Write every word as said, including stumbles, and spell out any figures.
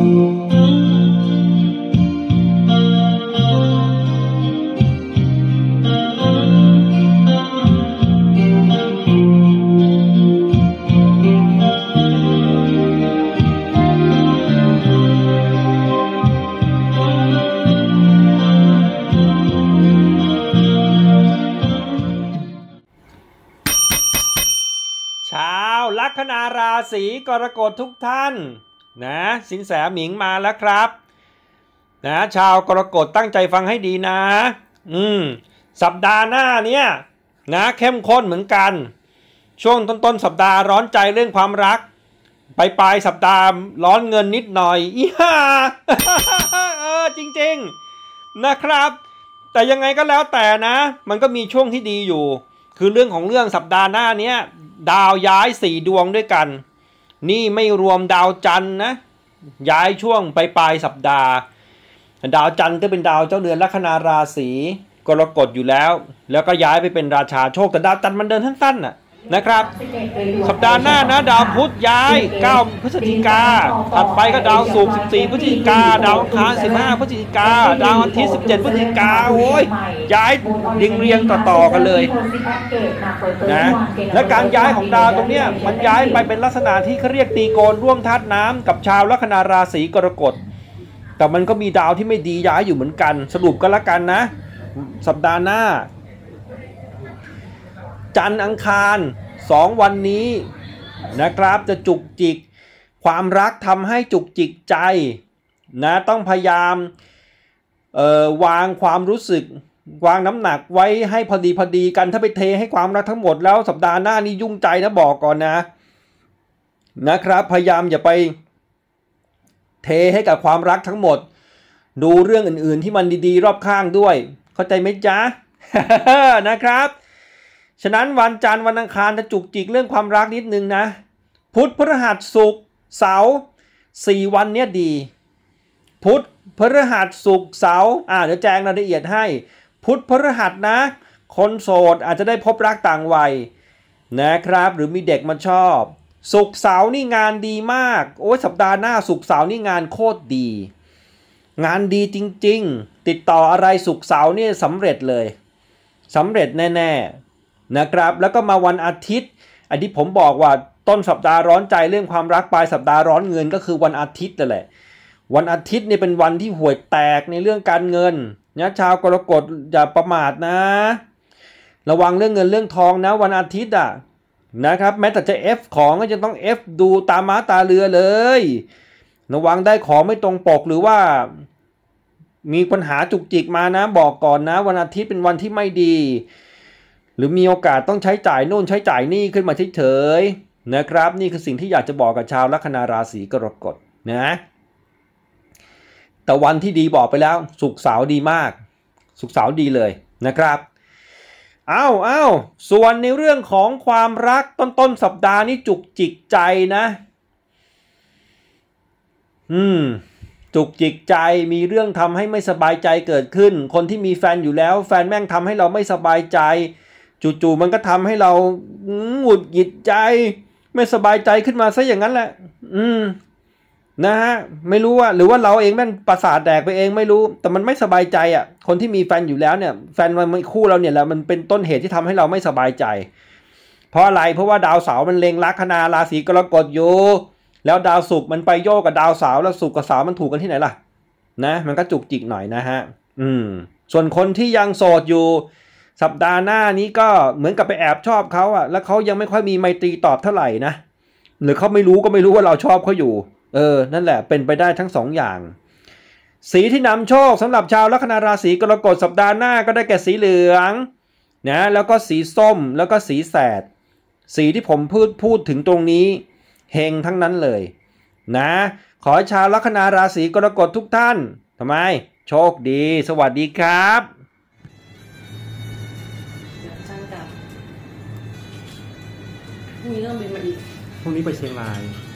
ชาวลัคนาราศีกรกฎทุกท่านนะสินแสหมิงมาแล้วครับนะชาวกรกฎตั้งใจฟังให้ดีนะอืมสัปดาห์หน้าเนี่ยนะเข้มข้นเหมือนกันช่วงต้นต้นสัปดาห์ร้อนใจเรื่องความรักไปปลายสัปดาห์ร้อนเงินนิดหน่อยอีห่า เออจริงๆนะครับแต่ยังไงก็แล้วแต่นะมันก็มีช่วงที่ดีอยู่คือเรื่องของเรื่องสัปดาห์หน้านี้ดาวย้ายสี่ดวงด้วยกันนี่ไม่รวมดาวจันทร์นะย้ายช่วงไปปลายสัปดาห์ดาวจันทร์ก็เป็นดาวเจ้าเรือนลัคนาราศีกรกฎอยู่แล้วแล้วก็ย้ายไปเป็นราชาโชคแต่ดาวจันทร์มันเดินสั้นๆน่ะนะครับสัปดาห์หน้านะดาวพุธย้ายเก้าพฤศจิกาถัดไปก็ดาวศุกร์สิบสี่พฤศจิกาดาวอังคารสิบห้าพฤศจิกาดาวอาทิตย์สิบเจ็ดพฤศจิกาโอ้ยย้ายดิงเรียงต่อๆกันเลยนะและการย้ายของดาวตรงเนี้ยมันย้ายไปเป็นลักษณะที่เขาเรียกตีโกนร่วมธาตุน้ำกับชาวลัคนาราศีกรกฎแต่มันก็มีดาวที่ไม่ดีย้ายอยู่เหมือนกันสรุปกันละกันนะสัปดาห์หน้าจันทร์อังคารสองวันนี้นะครับจะจุกจิกความรักทำให้จุกจิกใจนะต้องพยายามเอ่อวางความรู้สึกวางน้ำหนักไว้ให้พอดีพอดีกันถ้าไปเทให้ความรักทั้งหมดแล้วสัปดาห์หน้านี้ยุ่งใจนะบอกก่อนนะนะครับพยายามอย่าไปเทให้กับความรักทั้งหมดดูเรื่องอื่นๆที่มันดีๆรอบข้างด้วยเข้าใจไหมจ๊ะ นะครับฉะนั้นวันจันทร์วันอังคารจะจุกจิกเรื่องความรักนิดนึงนะพุธพฤหัสศุกร์เสาร์สี่วันเนี้ยดีพุธพฤหัสศุกร์เสาร์อ่าเดี๋ยวแจ้งรายละเอียดให้พุธพฤหัสนะคนโสดอาจจะได้พบรักต่างวัยนะครับหรือมีเด็กมาชอบศุกร์เสาร์นี่งานดีมากโอ้ยสัปดาห์หน้าศุกร์เสาร์นี่งานโคตรดีงานดีจริงๆติดต่ออะไรศุกร์เสาร์นี่สำเร็จเลยสำเร็จแน่ๆนะครับแล้วก็มาวันอาทิตย์อันที่ผมบอกว่าต้นสัปดาห์ร้อนใจเรื่องความรักปลายสัปดาห์ร้อนเงินก็คือวันอาทิตย์นั่นแหละวันอาทิตย์นี่เป็นวันที่ห่วยแตกในเรื่องการเงินนะชาวกรกฎอย่าประมาทนะระวังเรื่องเงินเรื่องทองนะวันอาทิตย์อ่ะนะครับแม้แต่จะ F ของก็จะต้อง F ดูตาม้าตาเรือเลยระวังได้ของไม่ตรงปกหรือว่ามีปัญหาจุกจิกมานะบอกก่อนนะวันอาทิตย์เป็นวันที่ไม่ดีหรือมีโอกาสต้องใช้จ่ายโน่นใช้จ่ายนี่ขึ้นมาเฉยๆนะครับนี่คือสิ่งที่อยากจะบอกกับชาวลัคนาราศีกรกฎนะแต่วันที่ดีบอกไปแล้วศุกร์เสาร์ดีมากศุกร์เสาร์ดีเลยนะครับอ้าวอ้าวส่วนในเรื่องของความรักต้นต้นสัปดาห์นี้จุกจิกใจนะอืมจุกจิกใจมีเรื่องทำให้ไม่สบายใจเกิดขึ้นคนที่มีแฟนอยู่แล้วแฟนแม่งทำให้เราไม่สบายใจจู่ๆมันก็ทำให้เราหงุดหงิดใจไม่สบายใจขึ้นมาซะอย่างนั้นแหละอืมนะฮะไม่รู้ว่าหรือว่าเราเองแม่งประสาทแดกไปเองไม่รู้แต่มันไม่สบายใจอ่ะคนที่มีแฟนอยู่แล้วเนี่ยแฟนมันคู่เราเนี่ยแหละมันเป็นต้นเหตุที่ทำให้เราไม่สบายใจเพราะอะไรเพราะว่าดาวเสาร์มันเล็งลัคนาราศีกรกฎอยู่แล้วดาวศุกร์มันไปโยกกับดาวเสาร์แล้วศุกร์กับเสาร์มันถูกกันที่ไหนล่ะนะมันก็จุกจิกหน่อยนะฮะอืมส่วนคนที่ยังโสดอยู่สัปดาห์หน้านี้ก็เหมือนกับไปแอบชอบเขาอ่ะแล้วเขายังไม่ค่อยมีไมตรีตอบเท่าไหร่นะหรือเขาไม่รู้ก็ไม่รู้ว่าเราชอบเขาอยู่เออนั่นแหละเป็นไปได้ทั้งสองอย่างสีที่นำโชคสำหรับชาวลัคนาราศีกรกฎสัปดาห์หน้าก็ได้แก่สีเหลืองนะแล้วก็สีส้มแล้วก็สีแสดสีที่ผมพูดพูดถึงตรงนี้เฮงทั้งนั้นเลยนะขอให้ชาวลัคนาราศีกรกฎทุกท่านทำไมโชคดีสวัสดีครับช่างกับพรุ่งนี้ต้องบินมาอีกพรุ่งนี้ไปเชียงราย